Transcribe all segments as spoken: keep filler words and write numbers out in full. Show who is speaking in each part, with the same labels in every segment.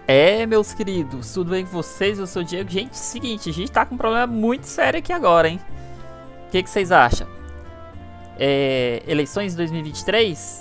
Speaker 1: É, meus queridos, tudo bem com vocês? Eu sou o Diego. Gente, seguinte, a gente tá com um problema muito sério aqui agora, hein? O que, que vocês acham? É, eleições dois mil e vinte e três?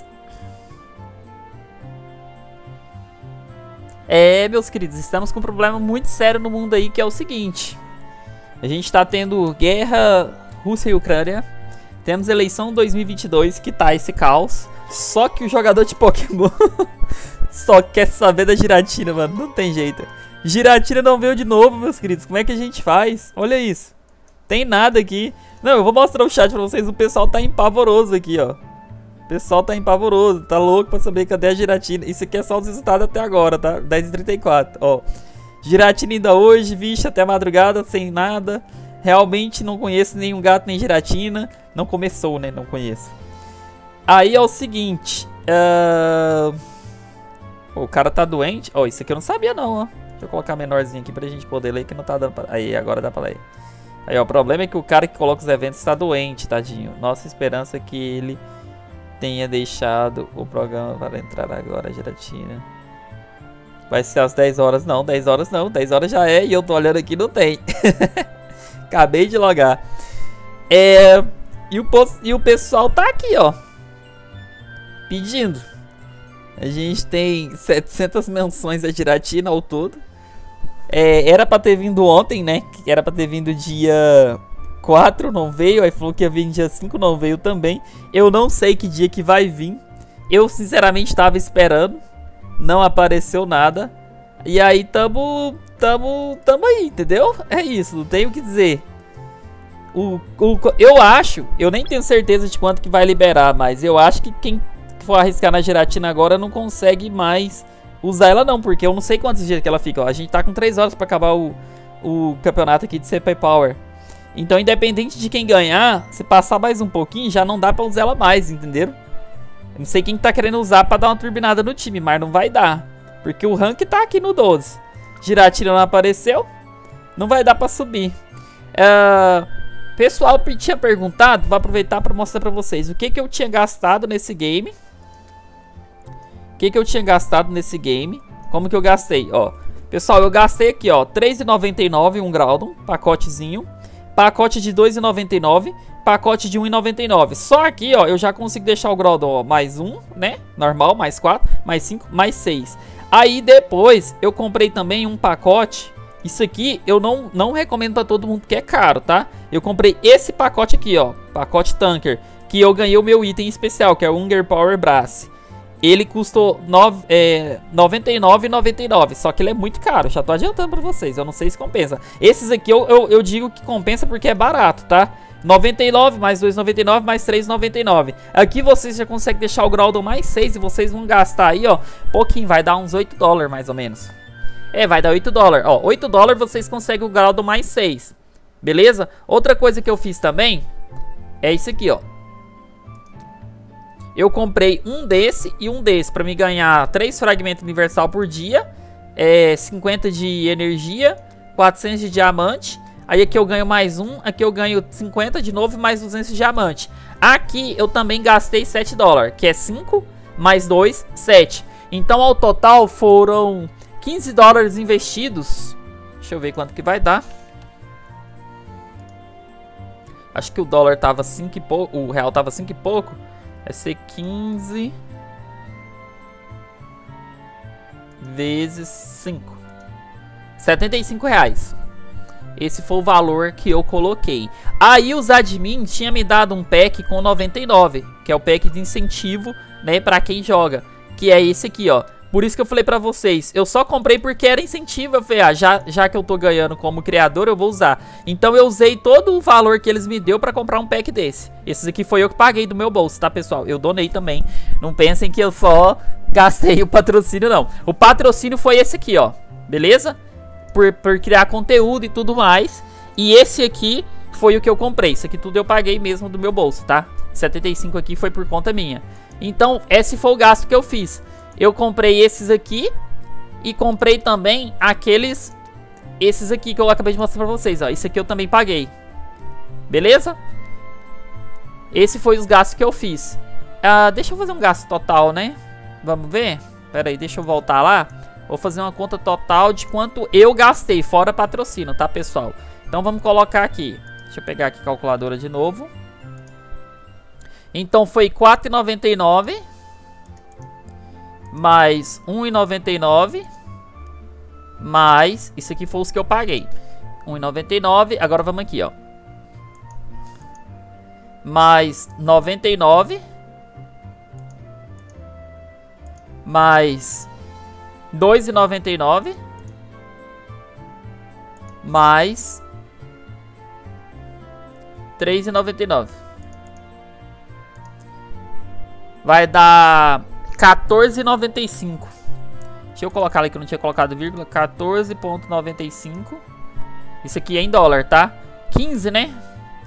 Speaker 1: É, meus queridos, estamos com um problema muito sério no mundo aí, que é o seguinte. A gente tá tendo guerra Rússia e Ucrânia. Temos eleição dois mil e vinte e dois, que tá esse caos. Só que o jogador de Pokémon só quer saber da Giratina, mano. Não tem jeito. Giratina não veio de novo, meus queridos. Como é que a gente faz? Olha isso. Tem nada aqui. Não, eu vou mostrar o chat pra vocês. O pessoal tá empavoroso aqui, ó. O pessoal tá empavoroso. Tá louco pra saber cadê a Giratina. Isso aqui é só os resultados até agora, tá? dez e trinta e quatro, ó. Giratina ainda hoje, vixe, até a madrugada, sem nada. Realmente não conheço nenhum gato nem Giratina. Não começou, né? Não conheço. Aí é o seguinte. Uh... O cara tá doente. Ó, oh, isso aqui eu não sabia não, ó. Deixa eu colocar menorzinho aqui pra gente poder ler, que não tá dando pra... Aí, agora dá pra ler. Aí, ó, o problema é que o cara que coloca os eventos está doente, tadinho. Nossa esperança é que ele tenha deixado o programa para entrar agora, Giratina. Vai ser às dez horas. Não, dez horas não. dez horas já é e eu tô olhando aqui, não tem. Acabei de logar. É... E o, e o pessoal tá aqui, ó. Pedindo. A gente tem setecentas menções a Giratina ao todo. É, era pra ter vindo ontem, né? Era pra ter vindo dia quatro, não veio. Aí falou que ia vir dia cinco, não veio também. Eu não sei que dia que vai vir. Eu sinceramente tava esperando. Não apareceu nada. E aí tamo, tamo, tamo aí, entendeu? É isso, não tenho o que dizer. O, o, eu acho, eu nem tenho certeza de quanto que vai liberar, mas eu acho que quem for arriscar na Giratina agora não consegue mais usar ela não, porque eu não sei quantos dias que ela fica, ó. A gente tá com três horas pra acabar o, o campeonato aqui de C P Power. Então, independente de quem ganhar, se passar mais um pouquinho, já não dá pra usar ela mais, entenderam? Eu não sei quem tá querendo usar pra dar uma turbinada no time, mas não vai dar. Porque o rank tá aqui no doze. Giratina não apareceu, não vai dar pra subir. Uh, pessoal tinha perguntado, vou aproveitar pra mostrar pra vocês o que que eu tinha gastado nesse game. O que que eu tinha gastado nesse game? Como que eu gastei? Ó, pessoal, eu gastei aqui, ó, três reais e noventa e nove centavos um Groudon, pacotezinho. Pacote de dois reais e noventa e nove centavos, pacote de um real e noventa e nove centavos. Só aqui, ó, eu já consigo deixar o Groudon, ó, mais um, né? Normal, mais quatro, mais cinco, mais seis. Aí depois eu comprei também um pacote. Isso aqui eu não, não recomendo pra todo mundo porque é caro, tá? Eu comprei esse pacote aqui, ó, pacote Tanker, que eu ganhei o meu item especial, que é o Hunger Power Brass. Ele custou é, noventa e nove reais e noventa e nove centavos, só que ele é muito caro, já tô adiantando pra vocês, eu não sei se compensa. Esses aqui eu, eu, eu digo que compensa porque é barato, tá? noventa e nove mais dois reais e noventa e nove mais três reais e noventa e nove. Aqui vocês já conseguem deixar o Groudon mais seis e vocês vão gastar aí, ó, pouquinho, vai dar uns oito dólares mais ou menos. É, vai dar oito dólares, ó, oito dólares vocês conseguem o Groudon mais seis, beleza? Outra coisa que eu fiz também é isso aqui, ó. Eu comprei um desse e um desse para me ganhar três fragmentos universal por dia, é, cinquenta de energia, quatrocentos de diamante. Aí aqui eu ganho mais um, aqui eu ganho cinquenta de novo e mais duzentos de diamante. Aqui eu também gastei sete dólares, que é cinco mais dois, sete. Então ao total foram quinze dólares investidos. Deixa eu ver quanto que vai dar. Acho que o dólar tava cinco e pouco, o real tava cinco e pouco. Vai ser quinze vezes cinco. setenta e cinco reais. Esse foi o valor que eu coloquei. Aí os admins tinham me dado um pack com noventa e nove, que é o pack de incentivo, né, pra quem joga. Que é esse aqui, ó. Por isso que eu falei pra vocês, eu só comprei porque era incentivo. Eu falei, ah, já, já que eu tô ganhando como criador, eu vou usar. Então eu usei todo o valor que eles me deu pra comprar um pack desse. Esses aqui foi eu que paguei do meu bolso, tá, pessoal? Eu donei também. Não pensem que eu só gastei o patrocínio, não. O patrocínio foi esse aqui, ó. Beleza? Por, por criar conteúdo e tudo mais. E esse aqui foi o que eu comprei. Isso aqui tudo eu paguei mesmo do meu bolso, tá? setenta e cinco aqui foi por conta minha. Então, esse foi o gasto que eu fiz. Eu comprei esses aqui e comprei também aqueles, esses aqui que eu acabei de mostrar pra vocês, ó. Esse aqui eu também paguei. Beleza? Esse foi os gastos que eu fiz. Uh, deixa eu fazer um gasto total, né? Vamos ver? Pera aí, deixa eu voltar lá. Vou fazer uma conta total de quanto eu gastei, fora patrocínio, tá, pessoal? Então vamos colocar aqui. Deixa eu pegar aqui a calculadora de novo. Então foi quatro reais e noventa e nove centavos mais um real e noventa e nove centavos mais, isso aqui foi os que eu paguei. um real e noventa e nove centavos, agora vamos aqui, ó. Mais noventa e nove centavos mais dois reais e noventa e nove centavos mais três reais e noventa e nove centavos. Vai dar quatorze reais e noventa e cinco centavos. Deixa eu colocar ali que eu não tinha colocado vírgula. quatorze reais e noventa e cinco centavos. Isso aqui é em dólar, tá? quinze, né?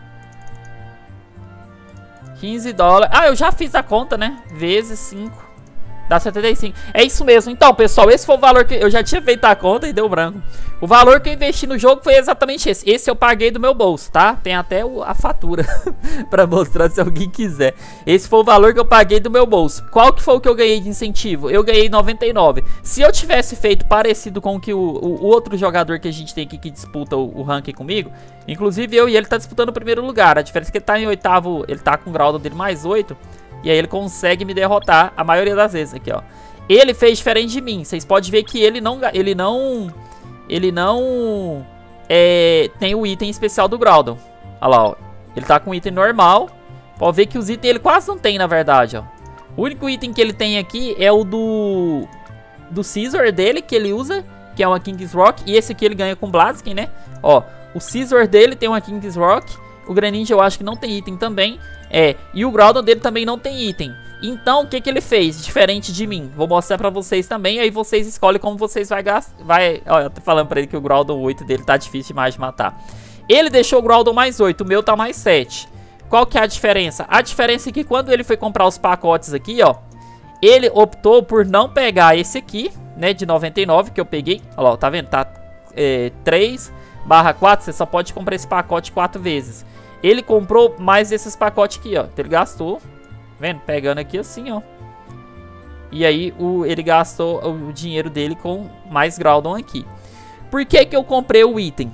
Speaker 1: quinze dólares. Ah, eu já fiz a conta, né? Vezes cinco. Dá setenta e cinco. É isso mesmo. Então, pessoal, esse foi o valor que eu já tinha feito a conta e deu branco. O valor que eu investi no jogo foi exatamente esse. Esse eu paguei do meu bolso, tá? Tem até o, a fatura pra mostrar se alguém quiser. Esse foi o valor que eu paguei do meu bolso. Qual que foi o que eu ganhei de incentivo? Eu ganhei noventa e nove. Se eu tivesse feito parecido com o que o, o, o outro jogador que a gente tem aqui que disputa o, o ranking comigo, inclusive eu e ele tá disputando o primeiro lugar. A diferença é que ele tá em oitavo, ele tá com o grau dele mais oito. E aí ele consegue me derrotar a maioria das vezes aqui, ó. Ele fez diferente de mim. Vocês podem ver que ele não... Ele não... Ele não... É, tem o item especial do Groudon. Olha lá, ó. Ele tá com o item normal. Pode ver que os itens ele quase não tem, na verdade, ó. O único item que ele tem aqui é o do... Do Scizor dele, que ele usa. Que é uma King's Rock. E esse aqui ele ganha com Blaziken, né? Ó, o Scizor dele tem uma King's Rock. O Greninja eu acho que não tem item também. É, e o Groudon dele também não tem item. Então, o que que ele fez? Diferente de mim. Vou mostrar pra vocês também. Aí vocês escolhem como vocês vai gastar. Vai, ó, eu tô falando pra ele que o Groudon oito dele tá difícil demais de matar. Ele deixou o Groudon mais oito, o meu tá mais sete. Qual que é a diferença? A diferença é que quando ele foi comprar os pacotes aqui, ó, ele optou por não pegar esse aqui, né, de noventa e nove que eu peguei. Olha lá, tá vendo? Tá é, três barra quatro, você só pode comprar esse pacote quatro vezes. Ele comprou mais desses pacotes aqui, ó. Então ele gastou, vendo? Pegando aqui assim, ó. E aí o, ele gastou o dinheiro dele com mais Groudon aqui. Por que que eu comprei o item?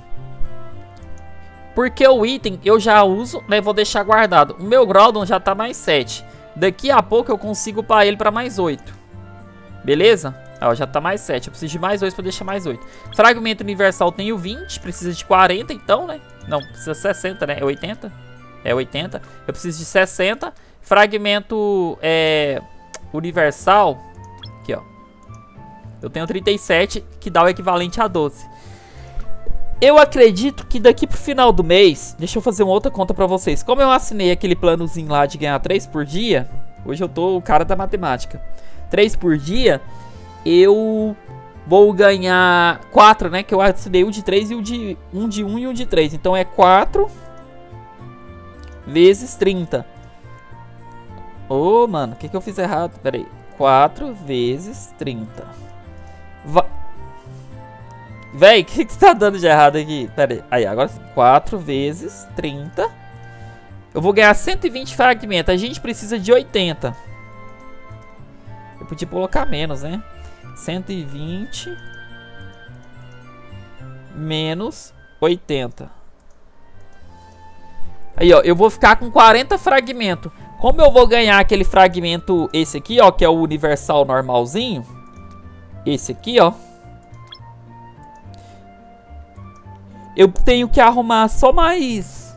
Speaker 1: Porque o item eu já uso, né? Vou deixar guardado. O meu Groudon já tá mais sete. Daqui a pouco eu consigo upar ele para mais oito. Beleza? Ó, já tá mais sete. Eu preciso de mais dois para deixar mais oito. Fragmento universal tenho vinte. Precisa de quarenta então, né? Não, precisa sessenta, né? É oitenta? É oitenta. Eu preciso de sessenta. Fragmento é, universal. Aqui, ó. Eu tenho trinta e sete, que dá o equivalente a doze. Eu acredito que daqui pro final do mês... Deixa eu fazer uma outra conta pra vocês. Como eu assinei aquele planozinho lá de ganhar três por dia... Hoje eu tô o cara da matemática. três por dia... Eu vou ganhar quatro, né? Que eu assinei um de três e um de um de um e um de três. Então é quatro vezes trinta. Ô, oh, mano, o que que eu fiz errado? Pera aí. quatro vezes trinta. Va Véi, o que que tá dando de errado aqui? Pera aí. Aí, agora quatro vezes trinta. Eu vou ganhar cento e vinte fragmentos. A gente precisa de oitenta. Eu podia colocar menos, né? cento e vinte menos oitenta. Aí, ó, eu vou ficar com quarenta fragmentos. Como eu vou ganhar aquele fragmento, esse aqui, ó, que é o universal normalzinho. Esse aqui, ó. Eu tenho que arrumar só mais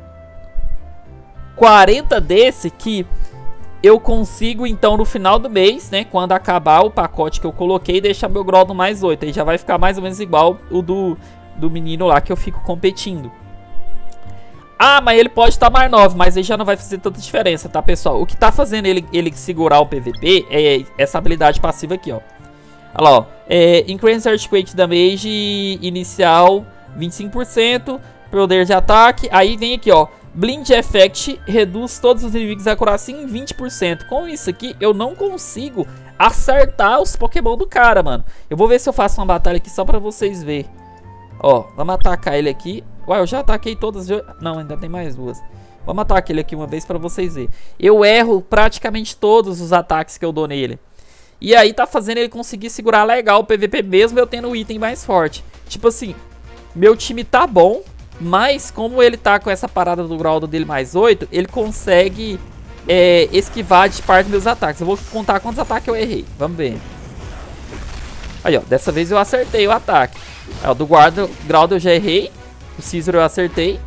Speaker 1: quarenta desse que... Eu consigo, então, no final do mês, né? Quando acabar o pacote que eu coloquei, deixar meu Groudon mais oito. Aí já vai ficar mais ou menos igual o do, do menino lá que eu fico competindo. Ah, mas ele pode estar mais nove, mas aí já não vai fazer tanta diferença, tá, pessoal? O que tá fazendo ele, ele segurar o P V P é essa habilidade passiva aqui, ó. Olha lá, ó. É, Increase Earthquake Damage inicial vinte e cinco por cento. Poder de ataque. Aí vem aqui, ó. Blind Effect reduz todos os inimigos a curacia em vinte por cento. Com isso aqui, eu não consigo acertar os Pokémon do cara, mano. Eu vou ver se eu faço uma batalha aqui só pra vocês verem. Ó, vamos atacar ele aqui. Ué, eu já ataquei todas. Não, ainda tem mais duas. Vamos atacar ele aqui uma vez pra vocês verem. Eu erro praticamente todos os ataques que eu dou nele. E aí tá fazendo ele conseguir segurar legal o P V P mesmo eu tendo o item mais forte. Tipo assim, meu time tá bom, mas como ele tá com essa parada do Groudon dele mais oito, ele consegue é, esquivar de parte dos meus ataques. Eu vou contar quantos ataques eu errei. Vamos ver. Aí, ó. Dessa vez eu acertei o ataque. Aí, ó, do guarda, Groudon eu já errei. O Scizor eu acertei.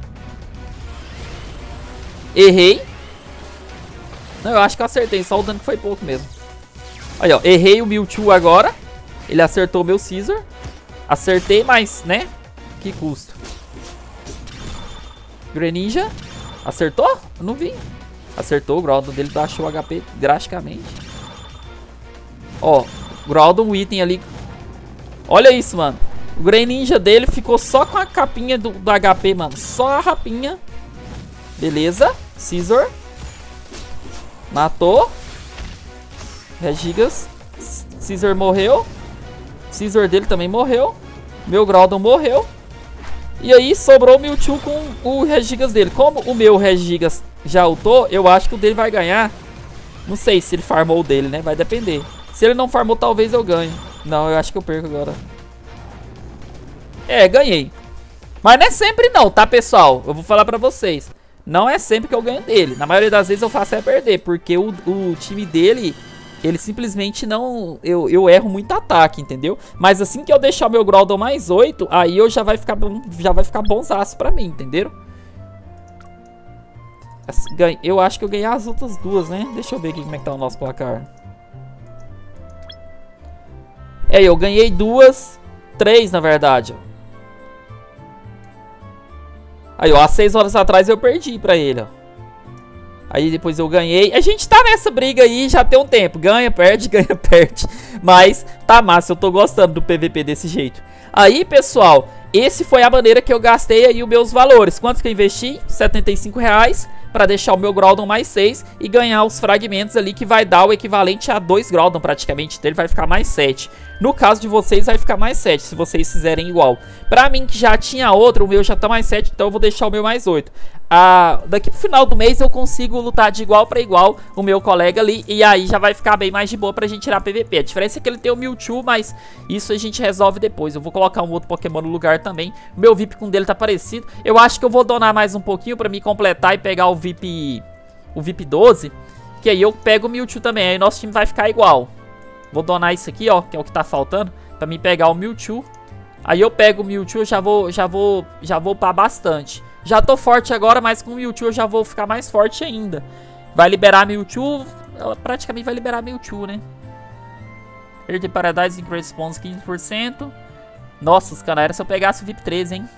Speaker 1: Errei. Não, eu acho que eu acertei. Só o dano que foi pouco mesmo. Aí, ó. Errei o Mewtwo agora. Ele acertou o meu Scizor. Acertei, mas, né? Que custo. Greninja. Acertou? Eu não vi. Acertou. O Groudon dele baixou o H P drasticamente. Ó. Groudon, o item ali. Olha isso, mano. O Greninja dele ficou só com a capinha do, do H P, mano. Só a rapinha. Beleza. Scizor. Matou. Regigas. Scizor morreu. Scizor dele também morreu. Meu Groudon morreu. E aí sobrou o Mewtwo com o Regigas dele. Como o meu Regigas já ultou, eu acho que o dele vai ganhar. Não sei se ele farmou o dele, né? Vai depender. Se ele não farmou, talvez eu ganhe. Não, eu acho que eu perco agora. É, ganhei. Mas não é sempre não, tá, pessoal? Eu vou falar pra vocês. Não é sempre que eu ganho dele. Na maioria das vezes eu faço é perder. Porque o, o time dele, ele simplesmente não... Eu, eu erro muito ataque, entendeu? Mas assim que eu deixar o meu Groudon mais oito, aí eu já vai ficar, já vai ficar bonsaço pra mim, entenderam? Eu acho que eu ganhei as outras duas, né? Deixa eu ver aqui como é que tá o nosso placar. É, eu ganhei duas, três na verdade. Aí, ó, há seis horas atrás eu perdi pra ele, ó. Aí depois eu ganhei. A gente tá nessa briga aí já tem um tempo. Ganha, perde, ganha, perde. Mas tá massa, eu tô gostando do P V P desse jeito. Aí, pessoal, esse foi a maneira que eu gastei aí os meus valores. Quantos que eu investi? setenta e cinco reais. Pra deixar o meu Groudon mais seis e ganhar os fragmentos ali que vai dar o equivalente a dois Groudon praticamente. Então ele vai ficar mais sete. No caso de vocês vai ficar mais sete, se vocês fizerem igual. Pra mim que já tinha outro, o meu já tá mais sete, então eu vou deixar o meu mais oito. Ah, daqui pro final do mês eu consigo lutar de igual pra igual o meu colega ali. E aí já vai ficar bem mais de boa pra gente tirar P V P. A diferença é que ele tem o Mewtwo, mas isso a gente resolve depois. Eu vou colocar um outro Pokémon no lugar também. O meu V I P com o dele tá parecido. Eu acho que eu vou donar mais um pouquinho pra me completar e pegar o V I P... O V I P doze. Que aí eu pego o Mewtwo também. Aí nosso time vai ficar igual. Vou donar isso aqui, ó, que é o que tá faltando, pra mim pegar o Mewtwo. Aí eu pego o Mewtwo, já vou, já vou, já vou upar bastante. Já tô forte agora, mas com o Mewtwo eu já vou ficar mais forte ainda. Vai liberar Mewtwo, praticamente vai liberar Mewtwo, né? Perder Paradise Increase Response quinze por cento. Nossa, os caras, era se eu pegasse o V I P treze, hein?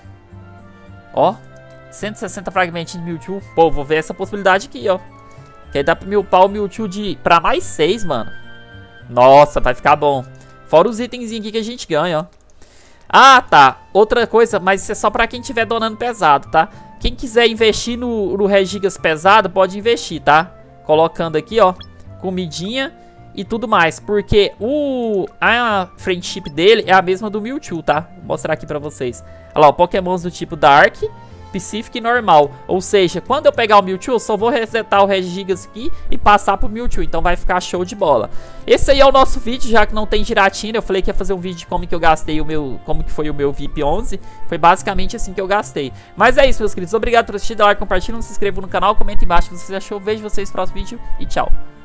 Speaker 1: Ó, cento e sessenta fragmentinhos de Mewtwo. Pô, vou ver essa possibilidade aqui, ó. Que aí dá pra me upar o Mewtwo de... pra mais seis, mano. Nossa, vai ficar bom. Fora os itens aqui que a gente ganha, ó. Ah, tá. Outra coisa, mas isso é só pra quem tiver donando pesado, tá? Quem quiser investir no, no Regigas pesado, pode investir, tá? Colocando aqui, ó, comidinha e tudo mais. Porque o, a friendship dele é a mesma do Mewtwo, tá? Vou mostrar aqui pra vocês. Olha lá, ó, Pokémons do tipo Dark, Pacific e normal. Ou seja, quando eu pegar o Mewtwo, eu só vou resetar o Regigas aqui e passar pro Mewtwo. Então vai ficar show de bola. Esse aí é o nosso vídeo, já que não tem giratina. Eu falei que ia fazer um vídeo de como que eu gastei o meu... Como que foi o meu V I P onze. Foi basicamente assim que eu gastei. Mas é isso, meus queridos. Obrigado por assistir, dá like, compartilha, se inscreva no canal, comenta embaixo o que você achou. Vejo vocês no próximo vídeo e tchau.